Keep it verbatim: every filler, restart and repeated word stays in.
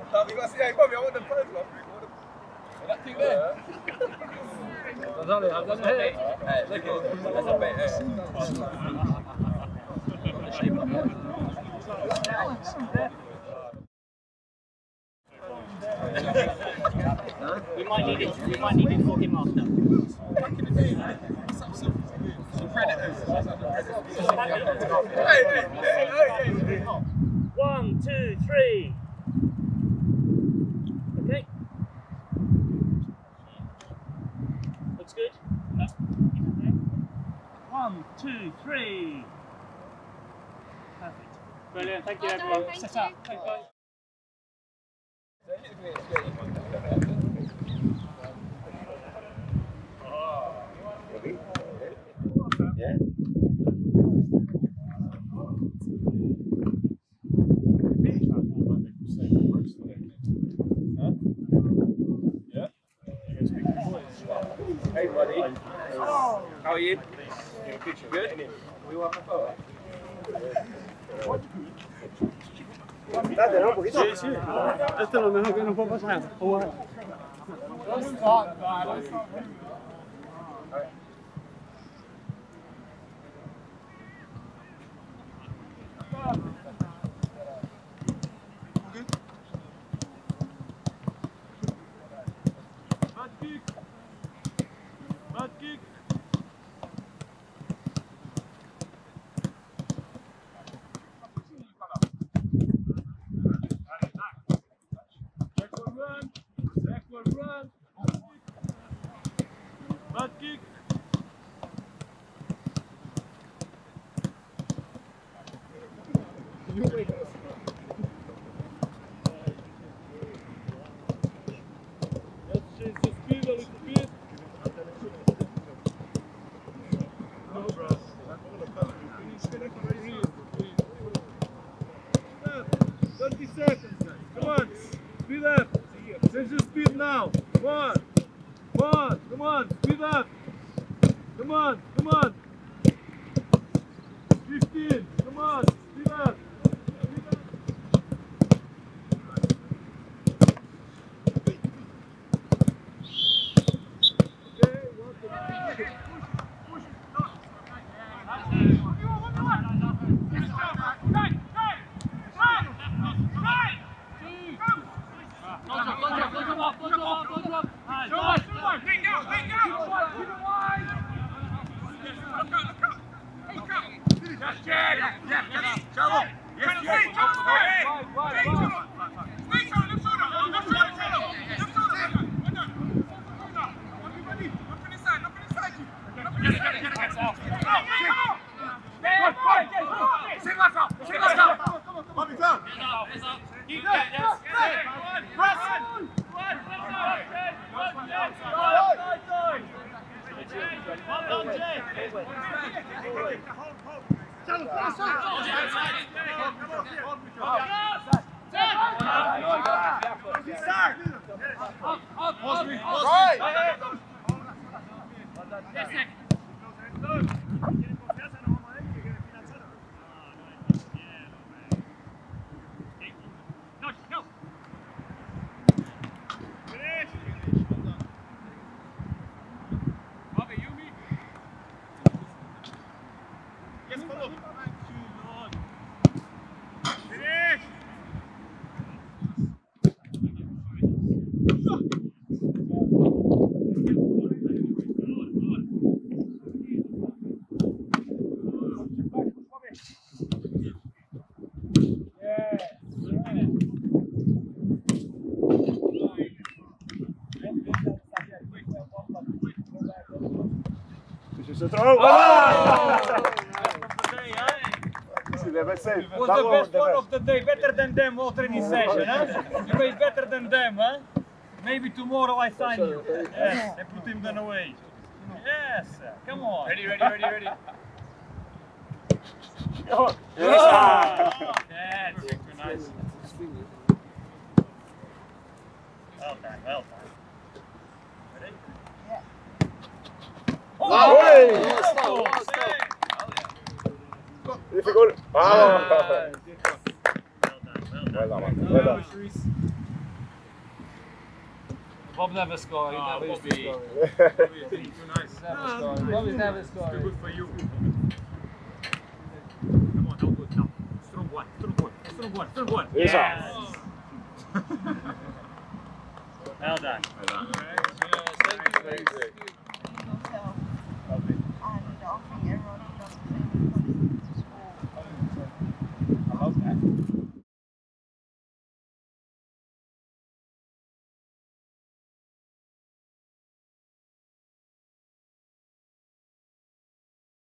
No, we got to see how you got me. I want the pose, man. That thing there. I've done it. I've done it. Hey, look at it. That's a bait. We might need it. We might need it for him after. Back in the day, some some predators. Hey, hey, hey, hey, hey. One, two, three. Okay. Looks good. One, two, three. Perfect. Brilliant. Thank you, everyone. Thank Set you. up. Thanks, guys. Yeah. Hey, buddy. How are you? Good? We want the photo. Sí, sí. Esto es lo mejor que nos puede pasar. Jugar. Bad kick. Bad kick. Backward run. Backward run. Bad kick. Let's change the speed a little bit. No, bro. thirty seconds, guys. Come on. Speed up. Change the speed now. Come on. Come on. Come on. Speed up. Come on. Come on. fifteen. Come on. Speed up. Speed up. Okay. Welcome. Push. Push. Se trova! Oh! Was the best one of the day, better than them all training session, huh? You made better than them, huh? Maybe tomorrow I sign you. Yes, I put him then away. Yes, come on. Ready, ready, ready, ready. Oh, yes, that's nice. Well done, well done. Ready? Yeah. Oh! Oh, Hey! oh, Difficult. Ah! Well done, well done. Well done, man. Well done. Bob never scored. He Oh, never used to Bobby. score. Bobby, too nice. Never scored. Bobby's never Too scored. good for you. Come on, now good now. Strong one, strong one, strong one, strong one. Yes. Yes. Well done. Well done. Yes, thank you, thank you. yourself. And I think everyone does the same.